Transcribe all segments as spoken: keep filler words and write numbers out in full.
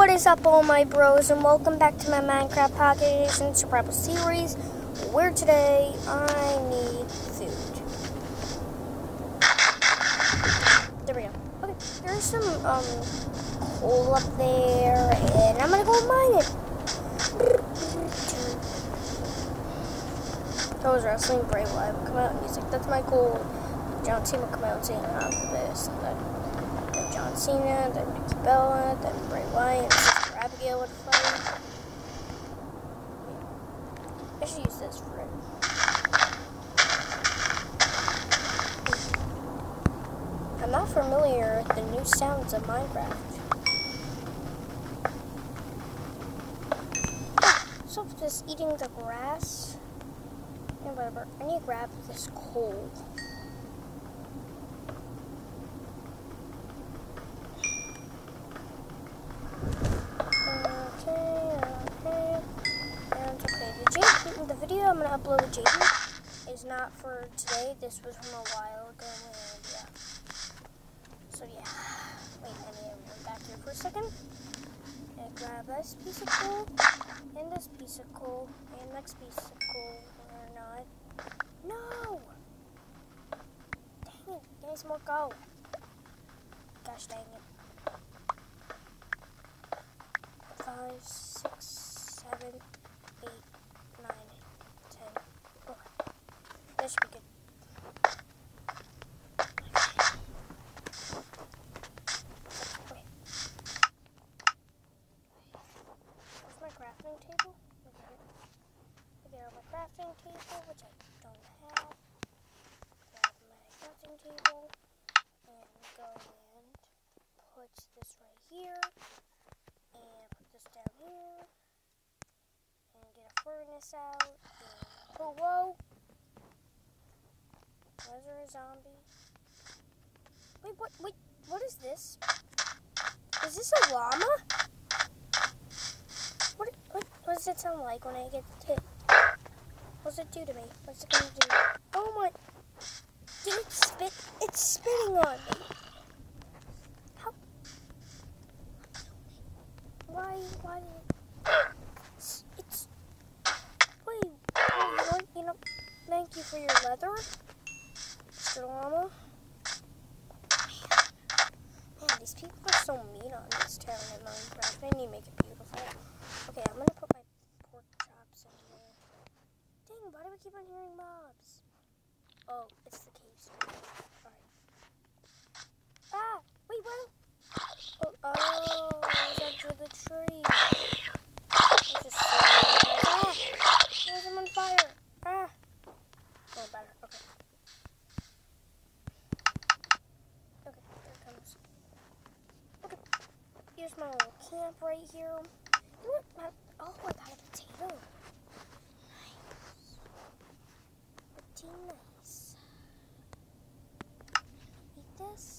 What is up, all my bros, and welcome back to my Minecraft Pocket Edition Survival Series, where today I need food. There we go. Okay, there's some um coal up there, and I'm gonna go mine it. If I was wrestling, Bray Wyatt would come out and he's like, "That's my goal." John Cena would come out and say, "I'm this," and then. John Cena, then Nikki Bella, then Bray Wyatt, and Sister Abigail would fight. I should use this for it. I'm not familiar with the new sounds of Minecraft. So just eating the grass. Yeah, whatever. I need to grab this coal. The video I'm going to upload with Jaden is not for today. This was from a while ago, and yeah. So yeah. Wait, I need to run back here for a second. And grab this piece of coal, and this piece of coal, and next piece of coal, or not. No! Dang it, give me some more coal. Gosh dang it. Five, six, seven, eight. Nine, ten. Oh, that should be good. Okay. Where's my crafting table? Okay. There, my crafting table, which I don't have. Grab my crafting table and go and put this right here and put this down here. And get a furnace out. And, oh, whoa! Was there a zombie? Wait, what? Wait, what is this? Is this a llama? What? What, what does it sound like when I get hit? What does it do to me? What's it gonna do? Oh my! Did it spit? It's spitting on me. How? Why? Why did it? It's. Wait, oh, you know, you know, thank you for your leather, Mister Llama. Man, man, these people are so mean on this town in Minecraft. They need to make it beautiful. Okay, I'm gonna put my pork chops in here. Dang, why do we keep on hearing mobs? Oh, it's the caves. Alright. Ah, wait, what? Oh, oh, I was under the tree. Just ah! There's him on fire! Ah! Oh, better. Okay. Okay, there it comes. Okay. Here's my little camp right here. You know what? Oh, I got a potato. Nice. Pretty nice. Eat this.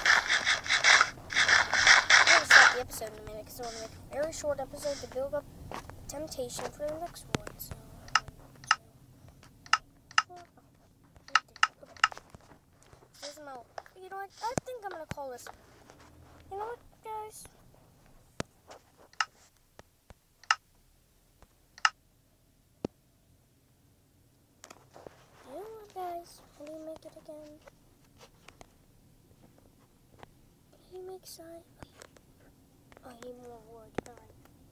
I'm going to start the episode in a minute because I want to make a very short episode to build up temptation for the next one. So, one, two, three. Okay. Here's my. You know what? I think I'm gonna call this. You know what, guys? You know what, guys? How do you make it again? How do you make sign? Oh, I need more wood. All right.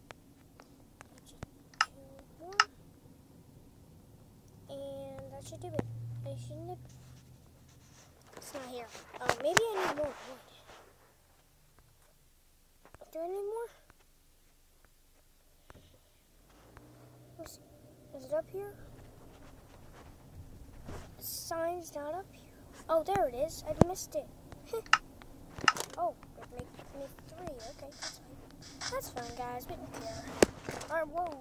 And that should do it. I shouldn't have... It's not here. Oh, maybe I need more wood. Is there any more? Is, is it up here? The sign's not up here. Oh, there it is. I missed it. Oh, it make me three. Okay, that's fine. That's fine, guys. We don't care. Alright, whoa.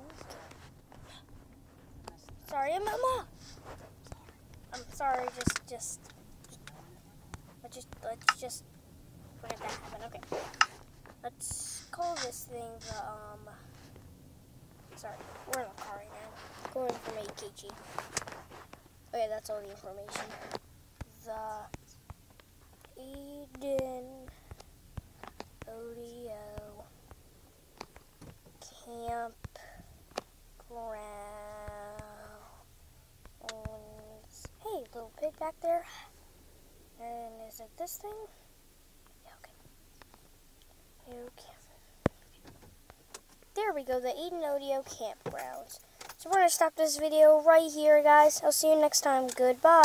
Sorry, I'm Mama. I'm sorry. Just, just, let's just, let's just let that happen. Okay. Let's call this thing the um. Sorry, we're in the car right now. Going from A K G. Okay, that's all the information. The Eden Audio Hey, little pig back there. And is it this thing? Yeah, okay. Okay. There we go, the Eden Odio campgrounds. So we're going to stop this video right here, guys. I'll see you next time. Goodbye.